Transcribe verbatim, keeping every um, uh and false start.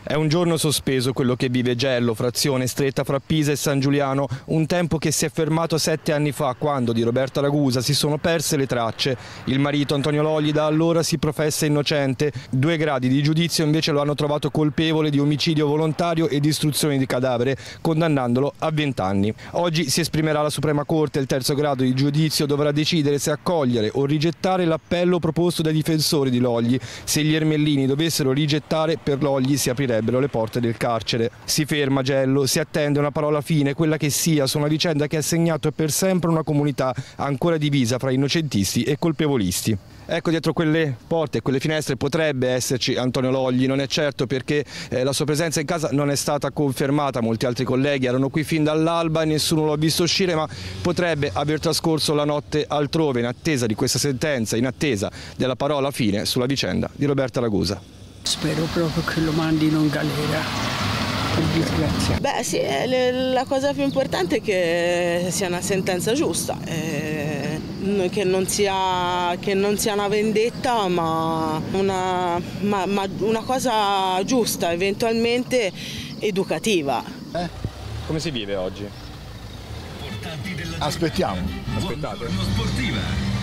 È un giorno sospeso quello che vive Gello, frazione stretta fra Pisa e San Giuliano, un tempo che si è fermato sette anni fa quando di Roberta Ragusa si sono perse le tracce. Il marito Antonio Lolli da allora si professa innocente, due gradi di giudizio invece lo hanno trovato colpevole di omicidio volontario e distruzione di cadavere, condannandolo a venti anni. Oggi si esprimerà la Suprema Corte, il terzo grado di giudizio dovrà decidere se accogliere o rigettare l'appello proposto dai difensori di Lolli. Se gli ermellini dovessero rigettare, per Lolli si aprirebbe le porte del carcere. Si ferma Gello, si attende una parola fine, quella che sia, su una vicenda che ha segnato per sempre una comunità ancora divisa fra innocentisti e colpevolisti. Ecco, dietro quelle porte e quelle finestre potrebbe esserci Antonio Lolli, non è certo perché eh, la sua presenza in casa non è stata confermata, molti altri colleghi erano qui fin dall'alba e nessuno lo ha visto uscire, ma potrebbe aver trascorso la notte altrove in attesa di questa sentenza, in attesa della parola fine sulla vicenda di Roberta Ragusa. Spero proprio che lo mandino in galera. Grazie. Beh sì, la cosa più importante è che sia una sentenza giusta, eh, che, non sia, che non sia una vendetta ma una, ma, ma una cosa giusta, eventualmente educativa. Eh? Come si vive oggi? Aspettiamo. Aspettate.